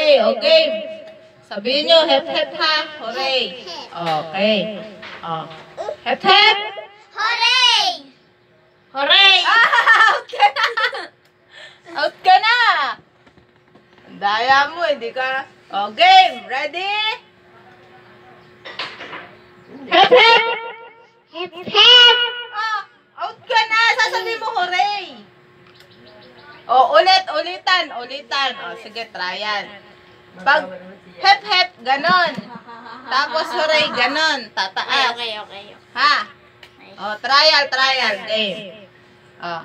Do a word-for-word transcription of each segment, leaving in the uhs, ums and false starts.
Okay, okay. Sabihin nyo, hep hep ha. Hooray. Okay. Oh. Hep hep. Hooray! Hooray. Ah, out ka na. Out ka na. Ang daya mo, hindi ka. Oh, game. Ready? Hep hep. Hep hep! Oh, out ka na. Sasabihin mo, hooray. Oh, ulit, ulitan, ulitan. Oh, sige, tryan. Pag hep hep, ganon. Tapos hooray, ganon. Tataas. Okay, okay, okay. Ha? Oh, trial, trial, game. Oh.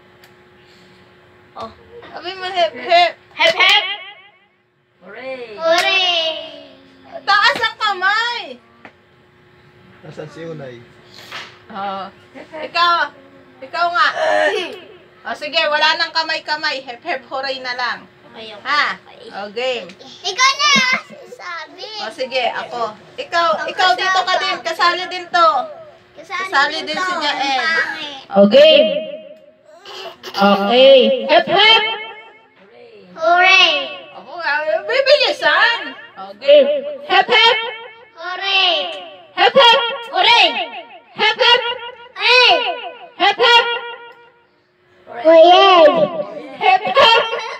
Oh. Sabi mo, hep hep. Hep hep! Hooray! Hooray! Taas ang kamay. Nasaan si Unay? Oh. Ikaw, ikaw nga. Oh, sige, wala nang kamay-kamay. Hep hep, hooray na lang. Okay, okay. Ha? Okay. Oh, game. Ikaw na! Sabi! O sige, ako. Ikaw, ikaw dito ka din. Kasali din to. Kasali din si Jael. O game. Okay. Hep hep. Hooray! Ako nga, bibilisan. O game. Hep hep. Hooray! Hep hep. Hooray! Hep hep. Hey! Hep hep. Hooray! Hep hep.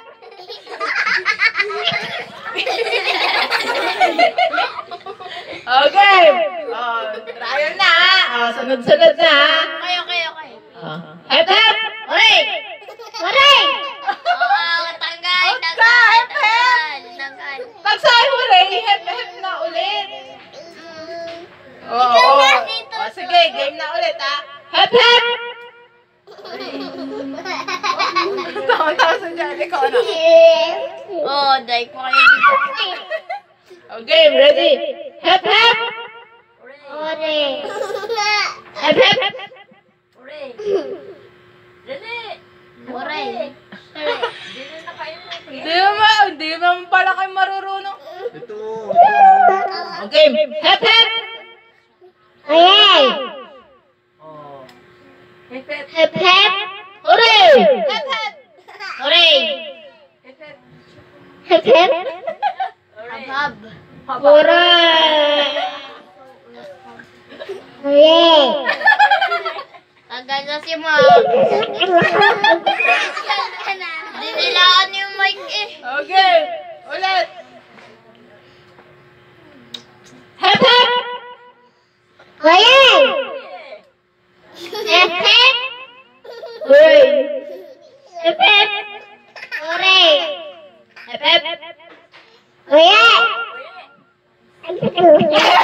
Okay. Oh, trial na ha. Oh, sunod-sunod na ha. Okay, okay, okay. Oh. Hep hep. Hooray! Hooray! Oo, tanggal, Out ka, tanggal, hep, hep. tanggal, tanggal. Pag sa hooray, hep hep na ulit. Oh, Ikaw oh. na dito. Oh, sige, game na ulit ha. Hep hep. Tawa-tawa sa dyan. Ikaw na. Oh, dahil ko kayo dito. Okay, ready? Hep hep. Hooray! Hep hep. Hooray! Dali! Hooray! Dili na kayo na. Hindi naman, hindi naman pala kayo marurunong. Ito. Okay, hep hep. Hooray! Oh. Hep hep. Hep hep! Hooray! Hep hep! Hooray! Hep hep. Hep hep! Hooray! Hab! Hooray! Hooray! Tagal na si Mom. Dinilaan yung mic eh. Okay, ulit. Hep hep. Hooray! Hep hep! Hooray! Hep hep! Hooray! Hep hep. Hooray!